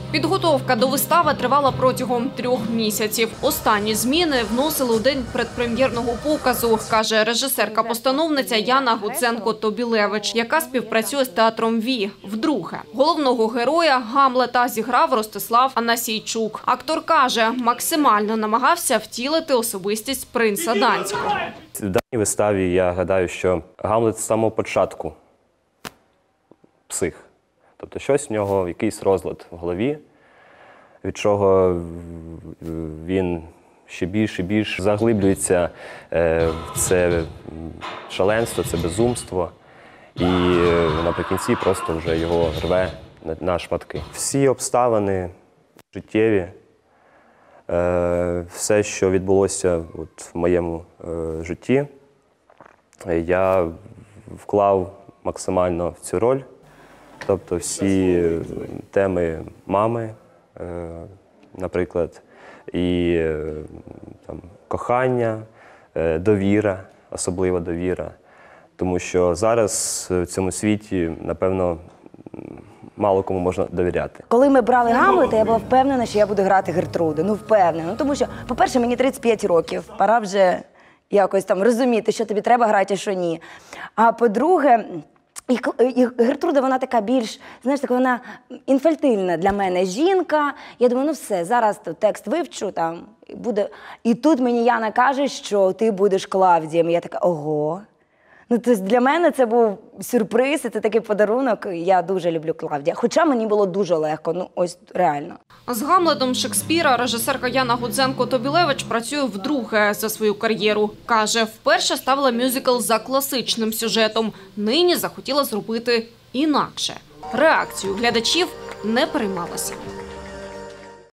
Підготовка до вистави тривала протягом 3 місяців. Останні зміни вносили у день предпрем'єрного показу, каже режисерка-постановниця Яна Гудзенко-Тобілевич, яка співпрацює з театром ВІ вдруге. Головного героя Гамлета зіграв Ростислав Анасійчук. Актор каже, максимально намагався втілити особистість принца Данського. В даній виставі я гадаю, що Гамлет з самого початку псих. Тобто щось в нього, якийсь розлад в голові, від чого він ще більше і більше заглиблюється в це шаленство, це безумство. І наприкінці просто вже його рве на шматки. Всі обставини життєві, все, що відбулося в моєму житті, я вклав максимально в цю роль. Тобто всі теми мами, наприклад, і там, кохання, довіра, особлива довіра. Тому що зараз в цьому світі, напевно, мало кому можна довіряти. Коли ми брали Гамлета, я була впевнена, що я буду грати Гертруду. Ну, впевнена. Тому що, по-перше, мені 35 років. Пора вже якось там розуміти, що тобі треба грати, а що ні. А по-друге, і Гертруда, вона така більш, знаєш, така вона інфантильна для мене жінка. Я думаю, ну все, зараз текст вивчу, там, буде. І тут мені Яна каже, що ти будеш Клавдієм. І я така, ого. Ну, тобто для мене це був сюрприз, і це такий подарунок. Я дуже люблю Клавдія. Хоча мені було дуже легко, ну ось реально. З Гамлетом Шекспіра режисерка Яна Гудзенко-Тобілевич працює вдруге за свою кар'єру. Каже, вперше ставила мюзикл за класичним сюжетом. Нині захотіла зробити інакше. Реакцію глядачів не переймалася.